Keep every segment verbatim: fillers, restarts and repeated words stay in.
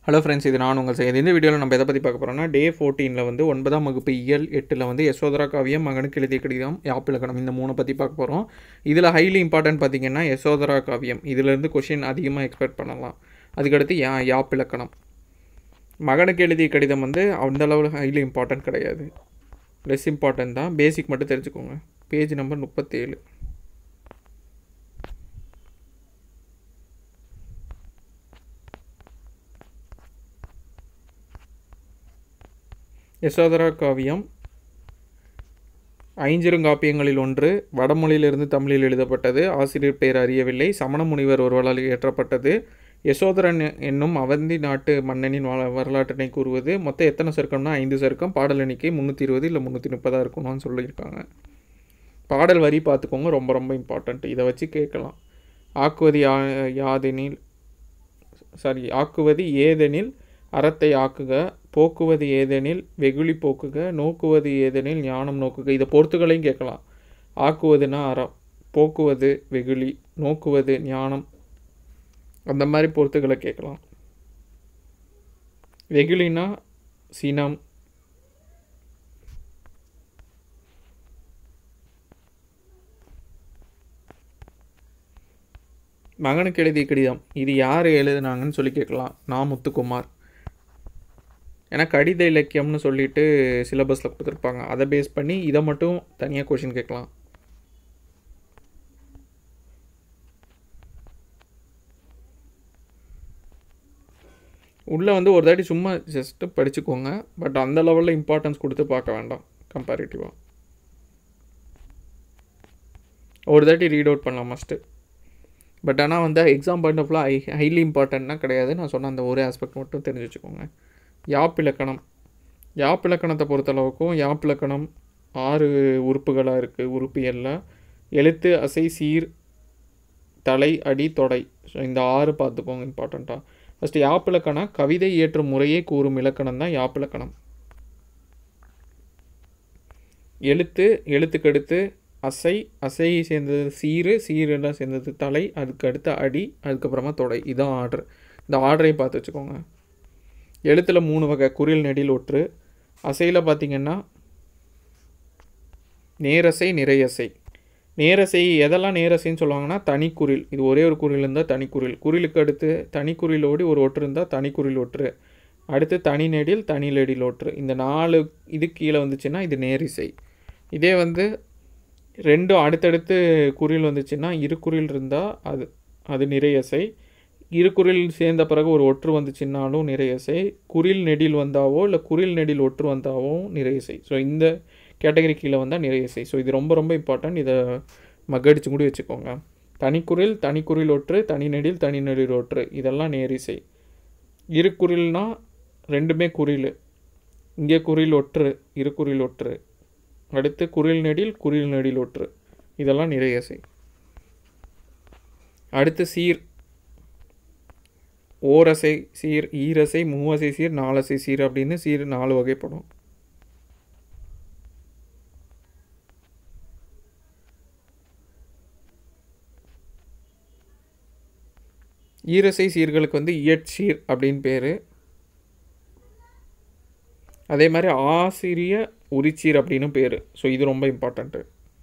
Hello friends, இது நான் உங்கள் செய்தி. இந்த வீடியோவில் நம்ம எதை பற்றி பார்க்க போகிறோம்னா, டே ஃபோர்டீனில் வந்து ஒன்பதாம் வகுப்பு இயல் எட்டில் வந்து யசோதரா காவியம், மகனுக்கு எழுதிய கடிதம், யாப்பிலக்கணம், இந்த மூணை பற்றி பார்க்க போகிறோம். இதில் ஹைலி இம்பார்ட்டன்ட் பார்த்திங்கன்னா யசோதரா காவியம். இதிலேருந்து கொஷின் அதிகமாக எக்ஸ்பெக்ட் பண்ணலாம். அதுக்கடுத்து யா யாப்பிலக்கணம். மகனுக்கு எழுதிய கடிதம் வந்து அந்த அளவில் ஹைலி இம்பார்ட்டன்ட் கிடையாது, லெஸ் இம்பார்ட்டன்ட் தான். பேசிக் மட்டும் தெரிஞ்சுக்கோங்க. பேஜ் நம்பர் முப்பத்தேழு. யசோதரா காவியம் ஐஞ்சிறுங்காப்பியங்களில் ஒன்று. வடமொழியிலிருந்து தமிழில் எழுதப்பட்டது. ஆசிரியர் பெயர் அறியவில்லை. சமண முனிவர் ஒருவரால் இயற்றப்பட்டது. யசோதரன் என்னும் அவந்தி நாட்டு மன்னனின் வரலாற்றினை கூறுவது. மொத்தம் எத்தனை சருக்கம்னா ஐந்து சருக்கம். பாடல் எண்ணிக்கை முந்நூற்றி இருபது இல்லை முந்நூற்றி முப்பதாக இருக்கணும்னு சொல்லியிருக்காங்க. பாடல் வரி பார்த்துக்கோங்க, ரொம்ப ரொம்ப இம்பார்ட்டண்ட். இதை வச்சு கேட்கலாம். ஆக்குவது யா யாதெனில் சாரி ஆக்குவது ஏதெனில் அறத்தை ஆக்குக, போக்குவது ஏதெனில் வெகுளி போக்குக, நோக்குவது ஏதெனில் ஞானம் நோக்குக. இதை பொறுத்துகளையும் கேட்கலாம். ஆக்குவதுனா அறம், போக்குவது வெகுளி, நோக்குவது ஞானம், அந்த மாதிரி பொறுத்துகளை கேட்கலாம். வெகுளினா சினம், மகனுக்கு எழுதிய கடிதம், இது யார் எழுதுனாங்கன்னு சொல்லி கேட்கலாம். நான் முத்துக்குமார். ஏன்னா கடித இலக்கியம்னு சொல்லிட்டு சிலபஸில் கொடுத்துருப்பாங்க. அதை பேஸ் பண்ணி இதை மட்டும் தனியாக கொஷின் கேட்கலாம். உள்ளே வந்து ஒரு தாட்டி சும்மா ஜஸ்ட்டு படிச்சுக்கோங்க. பட் அந்த லெவலில் இம்பார்ட்டன்ஸ் கொடுத்து பார்க்க வேண்டாம். கம்பேரிட்டிவாக ஒரு தாட்டி ரீட் அவுட் பண்ணலாம் மஸ்ட்டு. பட் ஆனால் வந்து exam point of high highly இம்பார்ட்டன்ட்னா கிடையாது. நான் சொன்ன அந்த ஒரு ஆஸ்பெக்ட் மட்டும் தெரிஞ்சு வச்சுக்கோங்க. யாப்பிலக்கணம். யாப்பிலக்கணத்தை பொறுத்தளவுக்கும் யாப்பிலக்கணம் ஆறு உறுப்புகளாக இருக்குது. உறுப்பியல்ல எழுத்து, அசை, சீர், தலை, அடி, தொடை. ஸோ இந்த ஆறு பார்த்துக்கோங்க இம்பார்ட்டண்ட்டாக. ஃபஸ்ட்டு யாப்பிலக்கணம் கவிதை இயற்றும் முறையே கூறும் இலக்கணம் தான் யாப்பிலக்கணம். எழுத்து, எழுத்துக்கடுத்து அசை, அசை சேர்ந்தது சீரு, சீரெல்லாம் சேர்ந்தது தலை, அதுக்கு அடுத்து அடி, அதுக்கப்புறமா தொடை. இதுதான் ஆர்டர். இந்த ஆர்டரையும் பார்த்து வச்சுக்கோங்க. எழுத்தில் மூணு வகை, குறில், நெடில், ஒற்று. அசையில் பார்த்திங்கன்னா நேரசை, நிறையசை. நேரசை எதெல்லாம் நேரசைன்னு சொல்லுவாங்கன்னா தனிக்குறில். இது ஒரே ஒரு குறில் இருந்தால் தனிக்குறில். குறிலுக்கு அடுத்து தனிக்குறிலோடி ஒரு ஒற்று இருந்தால் தனிக்குறில் ஒற்று. அடுத்து தனி நெடில், தனி நெடில் ஒற்று. இந்த நாலு இது கீழே வந்துச்சுன்னா இது நேரிசை. இதே வந்து ரெண்டும் அடுத்தடுத்து குறில் வந்துச்சுன்னா இரு குறில் இருந்தால் அது அது நிறையசை. இரு குறில் சேர்ந்த பிறகு ஒரு ஒற்று வந்துச்சுன்னாலும் நிறையசை. குறில் நெடில் வந்தாவோ இல்லை குறில் நெடில் ஒற்று வந்தாவோ நிறையசை. ஸோ இந்த கேட்டகரி கீழே வந்தால் நிறையசை. ஸோ இது ரொம்ப ரொம்ப இம்பார்ட்டன்ட். இதை மக்கடிச்சு கூட வச்சுக்கோங்க. தனிக்குறில், தனிக்குறில் ஒற்று, தனி நெடில், தனி நெடில் ஒற்று, இதெல்லாம் நேரிசை. இரு குறில்னா ரெண்டுமே குறில். இங்கே குறில் ஒற்று, இரு குறில் ஒற்று. அடுத்து குறில் நெடில், குறில் நெடில் ஒற்று, இதெல்லாம் நிறையசை. அடுத்து சீர். ஓரசை சீர், ஈரசை, மூவசை சீர், நாலசை சீர் அப்படின்னு சீர் நாலு வகைப்படும். ஈரசை சீர்களுக்கு வந்து இயற்சீர் அப்படின்னு பேர். அதே மாதிரி ஆசிரிய உரிச்சீர் அப்படின்னு பேர். ஸோ இது ரொம்ப இம்பார்ட்டண்ட்டு.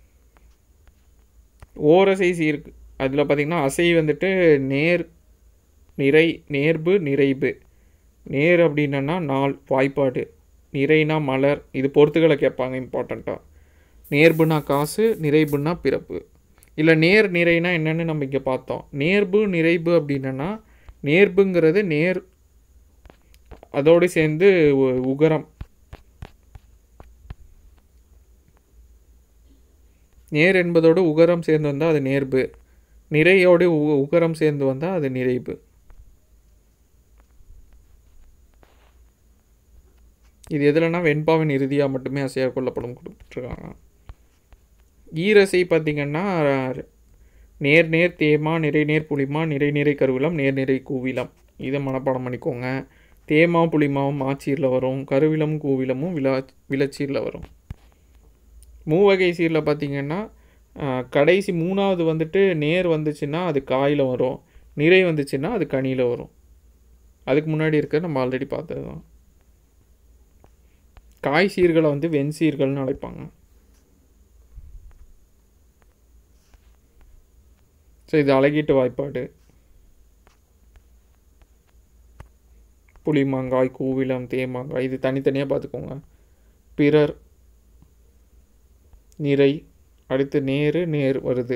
ஓரசை சீர் அதில் பார்த்திங்கன்னா அசை வந்துட்டு நேர், நிறை, நேர்பு, நிறைவு. நேர் அப்படின்னா நாள், வாய்ப்பாடு. நிறைனா மலர். இது பொறுத்துக்களை கேட்பாங்க இம்பார்ட்டண்ட்டாக. நேர்புனா காசு, நிறைவுனா பிறப்பு. இல்லை நேர் நிறைனா என்னென்னு நம்ம இங்கே பார்த்தோம். நேர்பு நிறைவு அப்படின்னா நேர்புங்கிறது நேர், அதோடு சேர்ந்து உகரம். நேர் என்பதோடு உகரம் சேர்ந்து வந்தால் அது நேர்பு. நிறையோடு உ உகரம் சேர்ந்து வந்தால் அது நிறைவு. இது எதுலன்னா வெண்பாவின் இறுதியாக மட்டுமே அசையாக கொள்ளப்படும் கொடுத்துட்ருக்காங்க. ஈரசை பார்த்திங்கன்னா நேர் நேர் தேமா, நிறை நேர் புளிமா, நிறை நிறை கருவிலம், நேர் நிறை கூவிலம். இதை மனப்பாடம் பண்ணிக்கோங்க. தேமா புளிமாவும் ஆச்சீரில் வரும். கருவிலம் கூவிலமும் விழா விளச்சீரில் வரும். மூவகை சீரில் பார்த்திங்கன்னா கடைசி மூணாவது வந்துட்டு நேர் வந்துச்சுன்னா அது காயில் வரும். நிறை வந்துச்சுன்னா அது கனியில் வரும். அதுக்கு முன்னாடி இருக்க நம்ம ஆல்ரெடி பார்த்தது தான். காய் சீர்களை வந்து வெண்சீர்கள்னு அழைப்பாங்க. ஸோ இது அழகீட்டு வாய்ப்பாடு. புளிமாங்காய், கூவிலம், தேமாங்காய் இது தனித்தனியாக பார்த்துக்கோங்க. பிறர், நிறை, அடுத்து நேரு, நேர் வருது.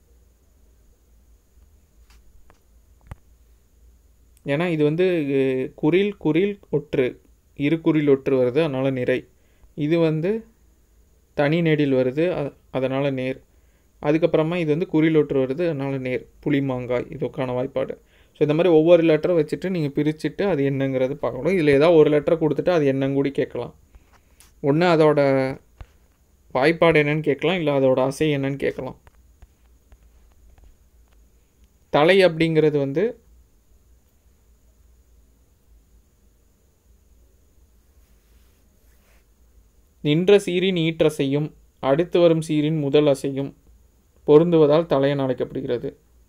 ஏன்னா இது வந்து குறில் குறில் ஒற்று, இரு குறில் ஒற்று வருது, அதனால் நிறை. இது வந்து தனி நெடில் வருது, அதனால் நேர். அதுக்கப்புறமா இது வந்து குறில் ஒற்று வருது, அதனால் நேர். புளிமாங்காய் இதுக்கான வாய்ப்பாடு. ஸோ இந்த மாதிரி ஒவ்வொரு லெட்டரை வச்சுட்டு நீங்கள் பிரிச்சுட்டு அது என்னங்கிறது பார்க்கணும். இதில் ஏதாவது ஒரு லெட்டரை கொடுத்துட்டு அது என்னன்னு கூட கேட்கலாம். ஒன்று அதோட வாய்ப்பாடு என்னன்னு கேட்கலாம், இல்லை அதோட அசை என்னன்னு கேட்கலாம். தலை அப்படிங்கிறது வந்து நின்ற சீரின் ஈற்றசையும் அடுத்து வரும் சீரின் முதல் அசையும் பொருந்துவதால் தலையன் அழைக்கப்படுகிறது.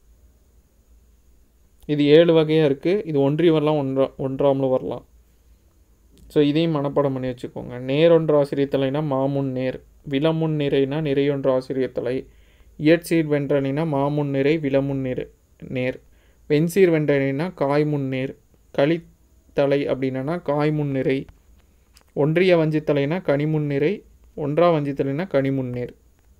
இது ஏழு வகையாக இருக்குது. இது ஒன்றி வரலாம், ஒன்றா ஒன்றாமலும் வரலாம். ஸோ இதையும் மனப்பாடம் பண்ணி வச்சுக்கோங்க. நேரொன்று ஆசிரியத்தலைனா மாமுன் நேர், விலமுன் நிறைனா நிறையொன்று ஆசிரியத்தலை, இயற்சீர் வென்றனினா மாமுன் நிறை, விலமுன் நிறை நேர், வெண்சீர் வென்றனினா காய்முன் நேர், களித்தலை அப்படின்னா காய்முன் நிறை, ஒன்றிய வஞ்சித்தலைனா கனிமுன் நிறை, ஒன்றா வஞ்சித்தலைனா கனிமுன் நேர்.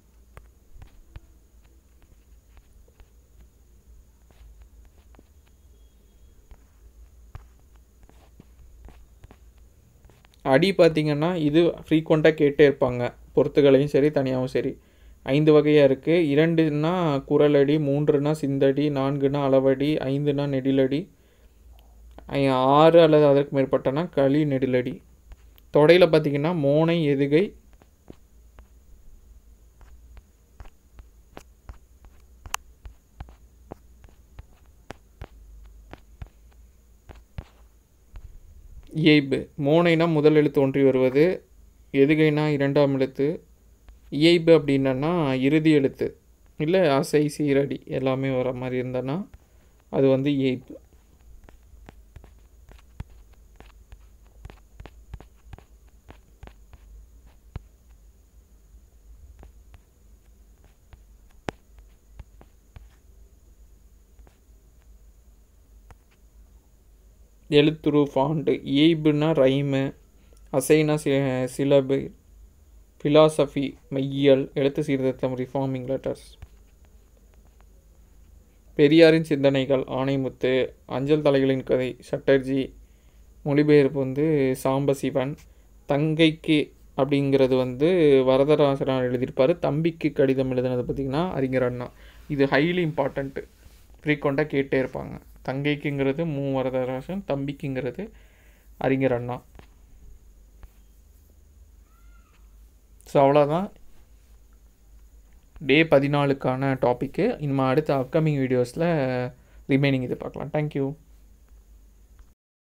அடி பார்த்திங்கன்னா இது ஃப்ரீக்வெண்ட்டாக கேட்டே இருப்பாங்க, பொறுத்துகளையும் சரி தனியாகவும் சரி. ஐந்து வகையாக இருக்குது. இரண்டுனா குரலடி, மூன்றுனா சிந்தடி, நான்குனா அளவடி, ஐந்துனா நெடிலடி, ஆறு அல்லது அதற்கு மேற்பட்டனா களி நெடிலடி. தொடையில் பார்த்திங்கன்னா மோனை, எதுகை, இயைபு. மோனைனா முதல் எழுத்து ஒன்றி வருவது, எதுகைனா இரண்டாம் எழுத்து, இயைபு அப்படின்னா இறுதி எழுத்து இல்லை அசை சீரடி எல்லாமே வர மாதிரி இருந்தனா அது வந்து இயைபு. எழுத்துரு ஃபாண்டு. இயைபுனா ரைமு, அசைனா சி சிலபு, ஃபிலாசபி மெய்யியல், எழுத்து சீர்திருத்தம் ரிஃபார்மிங் லெட்டர்ஸ். பெரியாரின் சிந்தனைகள் ஆணைமுத்து, அஞ்சல் தலைகளின் கதை சட்டர்ஜி, மொழிபெயர்ப்பு வந்து சாம்பசிவன். தங்கைக்கு அப்படிங்கிறது வந்து வரதராசனார் எழுதியிருப்பார். தம்பிக்கு கடிதம் எழுதுனது பார்த்திங்கன்னா அறிஞர் அண்ணா. இது ஹைலி இம்பார்ட்டண்ட்டு, ஃப்ரீக்வெண்ட்டாக கேட்டே இருப்பாங்க. தங்கைக்குங்கிறது மு வரதராசன், தம்பிக்குங்கிறது அறிஞர் அண்ணா. ஸோ அவ்வளோதான் டே பதினாலுக்கான டாப்பிக்கு. இனிமேல் அடுத்த அப்கமிங் வீடியோஸில் ரிமைனிங் இது பார்க்கலாம். தேங்க்யூ.